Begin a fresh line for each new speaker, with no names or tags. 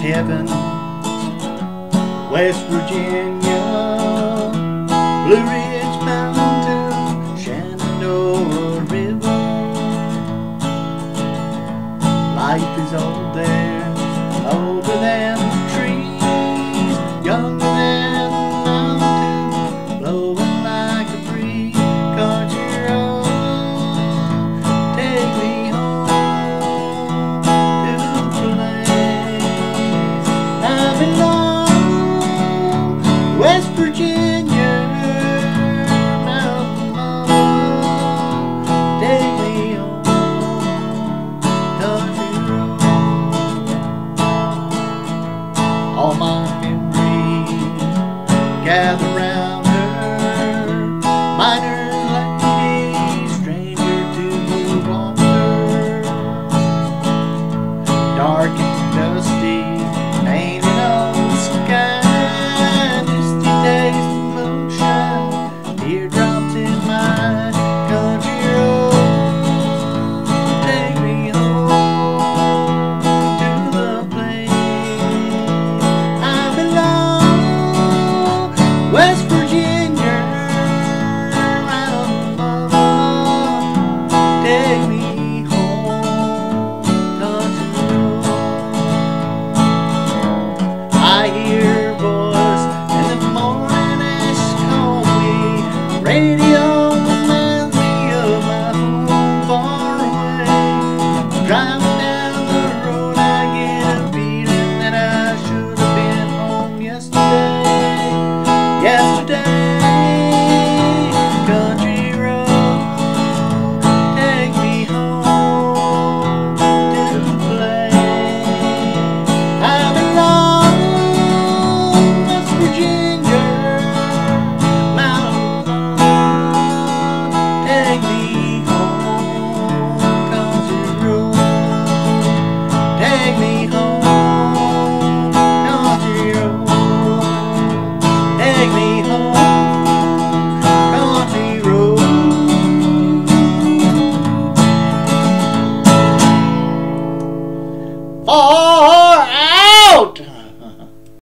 heaven. West Virginia, Blue Ridge Mountain, Shenandoah River. Life is old there, older than the trees, younger than the mountains, blowing like a breeze. Country road, take me home to the place I belong. West Virginia, mountain mama, take me home, country road. All my memories gather round her, minor lady, stranger to the water, dark and dusty, painted on the sky, misty taste of moonshine, teardrops in my country road. Take me home to the place I belong. West Virginia, mountain mama, take me home, country road. I hear a voice in the morning as she called me, ready